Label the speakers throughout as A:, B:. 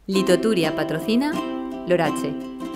A: Litoturia patrocina l'Oratge.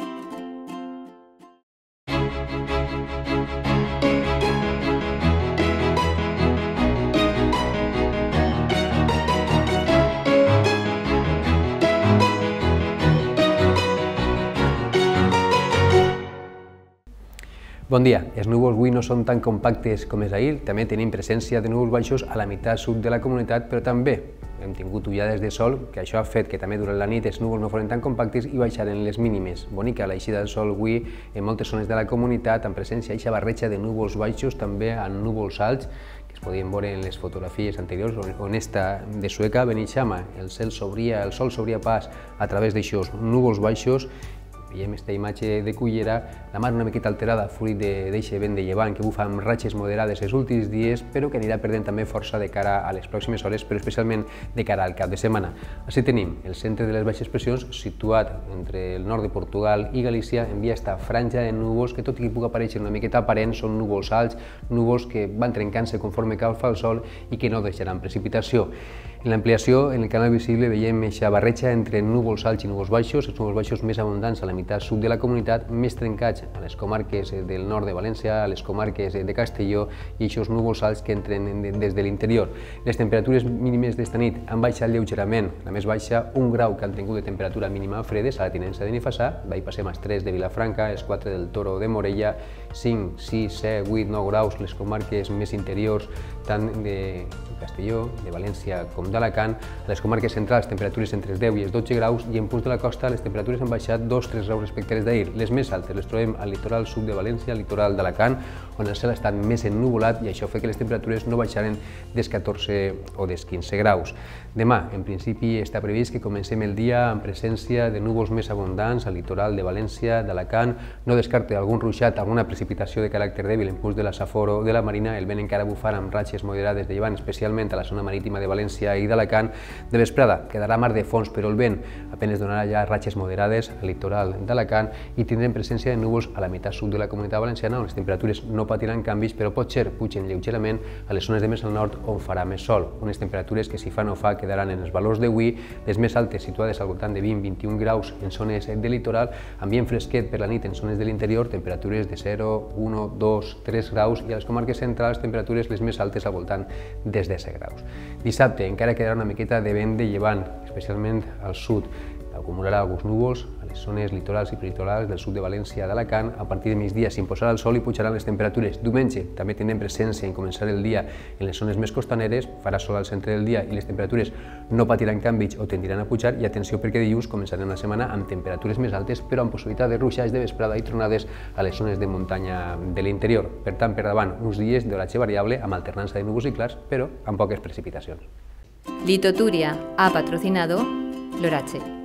B: Bon dia. Els núvols avui no són tan compactes com és ahir, també tenim presència de núvols baixos a la meitat sud de la comunitat, però també hem tingut ullades de sol, que això ha fet que també durant la nit els núvols no foren tan compactes i baixaren les mínimes. Bonica l'eixida del sol avui en moltes zones de la comunitat, amb presència d'aquesta barreja de núvols baixos, també amb núvols alts, que es podien veure en les fotografies anteriors, on esta de Sueca, Beneixama, el sol s'obria pas a través d'aixòs núvols baixos. Veiem aquesta imatge de Cullera, la mar una miqueta alterada fruit d'aquest vent de llevant que bufa amb ratxes moderades els últims dies, però que anirà perdent també força de cara a les pròximes hores, però especialment de cara al cap de setmana. Així tenim el centre de les baixes pressions situat entre el nord de Portugal i Galícia, envia esta franja de núvols que, tot i que pugui aparèixer una miqueta aparent, són núvols alts, núvols que van trencant-se conforme calfa el sol i que no deixaran precipitació. En l'ampliació, en el canal visible, veiem aquesta barreja entre núvols alts i núvols baixos, els núvols baixos més abundants a la meitat sud de la comunitat, més trencats a les comarques del nord de València, a les comarques de Castelló i aquests núvols alts que entren des de l'interior. Les temperatures mínimes d'esta nit han baixat lleugerament, la més baixa 1 grau que han tingut de temperatura mínima a fredes a la tinença de Benifassà, d'ahir passem als 3 de Vilafranca, als 4 del Toro de Morella, 5, 6, 7, 8, 9 graus les comarques més interiors, tant de Castelló, de València com d'Alacant. A les comarques centrals, temperatures entre els 10 i els 12 graus i en punts de la costa les temperatures han baixat 2-3 graus respecte a les d'ahir. Les més altes les trobem al litoral sud de València, al litoral d'Alacant, on el cel ha estat més ennuvolat i això fa que les temperatures no baixaren dels 14 o dels 15 graus. Demà, en principi, està previst que comencem el dia amb presència de núvols més abundants al litoral de València, d'Alacant. No descarte algun ruixat, alguna precipitació de caràcter dèbil en punts de la Safor o de la Marina. El vent encara bufarà amb ratxes moderades de llevant, especialment a la zona marítima de València i d'Alacant. De vesprada quedarà mar de fons, però el vent apenas donarà ja ratxes moderades al litoral d'Alacant i tindrem presència de núvols a la meitat sud de la comunitat valenciana, on les temperatures no patiran canvis, però potser pugen lleugerament a les zones de més al nord on farà més sol. Unes temperatures que, si fa no fa, quedaran en els valors d'avui, les més altes situades al voltant de 20-21 graus en zones del litoral, ambient fresquet per la nit en zones de l'interior, temperatures de 0, 1, 2, 3 graus i a les comarques centrals temperatures les més altes al voltant dels 10 graus. Dissabte encara quedarà una miqueta de vent de llevant, especialment al sud. Acumularà alguns núvols a les zones litorals i prelitorals del sud de València i d'Alacant. A partir de migdia s'imposarà el sol i pujaran les temperatures. Diumenge també tindrem presència en començar el dia en les zones més costaneres, farà sol al centre del dia i les temperatures no patiran canvis o tendiran a pujar. I atenció, perquè dilluns començarem la setmana amb temperatures més altes, però amb possibilitat de ruixats de vesprada i tronades a les zones de muntanya de l'interior. Per tant, per davant, uns dies d'oratge variable amb alternança de núvols i clars, però amb poques precipitacions.
A: Litoturia ha patrocinado l'Oratge.